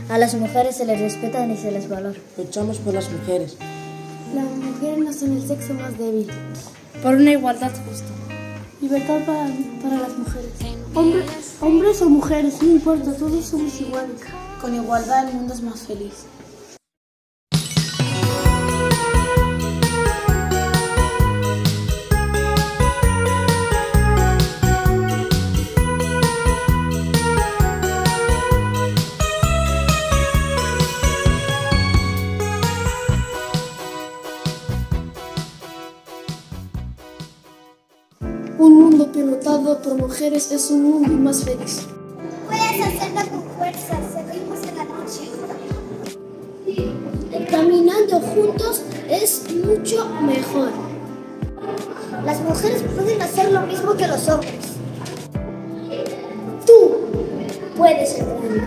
A las mujeres se les respeta y se les valora. Luchamos por las mujeres. Las mujeres no son el sexo más débil. Por una igualdad justa. Libertad para las mujeres. Hombres o mujeres, no importa, todos somos iguales. Con igualdad el mundo es más feliz. Un mundo pilotado por mujeres es un mundo más feliz. Puedes hacerlo con fuerza, seguimos en la noche. Caminando juntos es mucho mejor. Las mujeres pueden hacer lo mismo que los hombres. Tú puedes ser grande.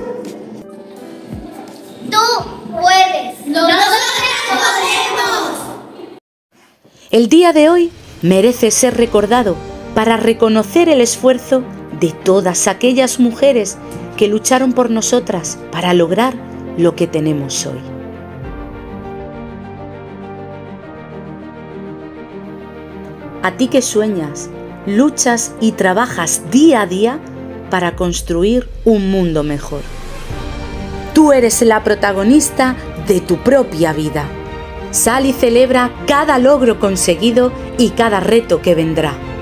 Tú puedes. ¡Nosotros podemos! El día de hoy merece ser recordado para reconocer el esfuerzo de todas aquellas mujeres que lucharon por nosotras para lograr lo que tenemos hoy. A ti que sueñas, luchas y trabajas día a día para construir un mundo mejor. Tú eres la protagonista de tu propia vida. Sal y celebra cada logro conseguido y cada reto que vendrá.